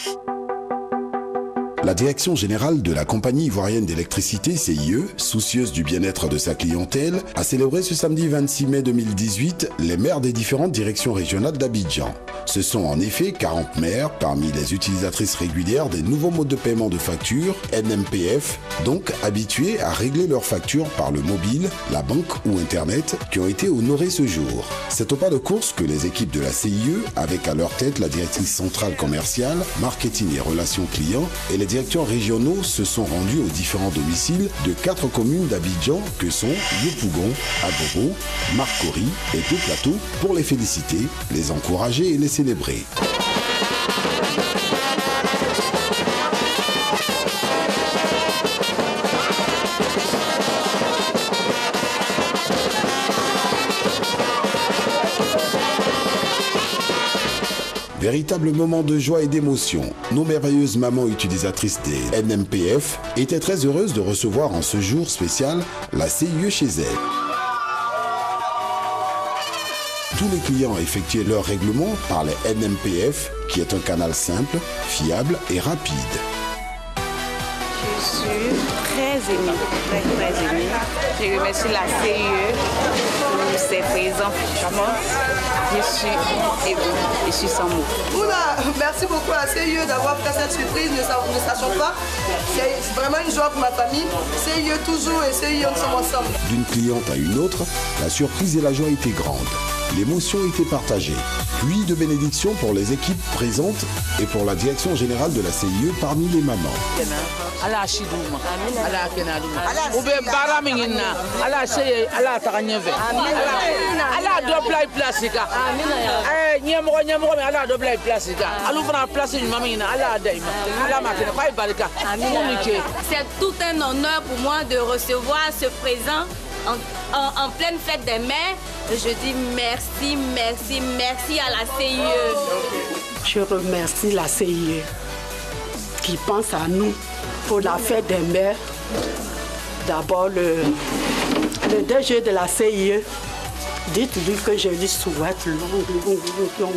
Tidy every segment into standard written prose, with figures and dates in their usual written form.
La direction générale de la compagnie ivoirienne d'électricité, CIE, soucieuse du bien-être de sa clientèle, a célébré ce samedi 26 mai 2018 les maires des différentes directions régionales d'Abidjan. Ce sont en effet 40 maires parmi les utilisatrices régulières des nouveaux modes de paiement de factures, NMPF, donc habitués à régler leurs factures par le mobile, la banque ou Internet, qui ont été honorés ce jour. C'est au pas de course que les équipes de la CIE, avec à leur tête la directrice centrale commerciale, marketing et relations clients, et les directeurs régionaux se sont rendus aux différents domiciles de 4 communes d'Abidjan que sont Yopougon, Agoro, Marcory et Deux-Plateaux pour les féliciter, les encourager et les célébrer. Véritable moment de joie et d'émotion, nos merveilleuses mamans utilisatrices des NMPF étaient très heureuses de recevoir en ce jour spécial la CIE chez elles. Tous les clients ont effectué leur règlement par les NMPF, qui est un canal simple, fiable et rapide. Je suis très émue, très émue. Je remercie la CIE pour ses présents. Franchement, je suis émue, je suis sans mots. Oula, merci beaucoup à la CIE d'avoir fait cette surprise, ne sachant pas. C'est vraiment une joie pour ma famille. CIE toujours et CIE, nous sommes ensemble. D'une cliente à une autre, la surprise et la joie étaient grandes. L'émotion était partagée. Puis de bénédiction pour les équipes présentes et pour la direction générale de la CIE parmi les mamans. C'est tout un honneur pour moi de recevoir ce présent en pleine fête des mères. Je dis merci, merci, merci à la CIE. Je remercie la CIE qui pense à nous pour la fête des mères. D'abord, le DG de la CIE, dites-lui que je lui souhaite longue.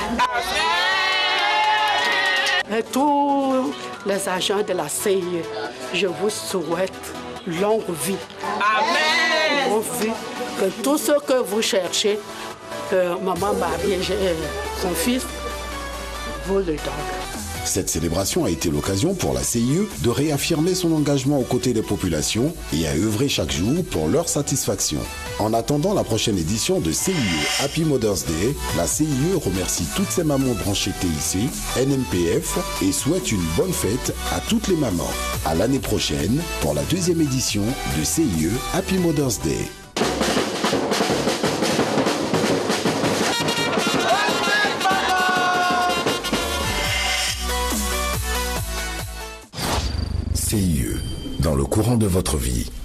Et tous les agents de la CIE, je vous souhaite longue vie. Amen. Longue vie. Que tout ce que vous cherchez, que maman Marie, son fils, vous le donne. Cette célébration a été l'occasion pour la CIE de réaffirmer son engagement aux côtés des populations et à œuvrer chaque jour pour leur satisfaction. En attendant la prochaine édition de CIE Happy Mother's Day, la CIE remercie toutes ses mamans branchées TIC, NMPF et souhaite une bonne fête à toutes les mamans. À l'année prochaine pour la 2e édition de CIE Happy Mother's Day. CIE, dans le courant de votre vie.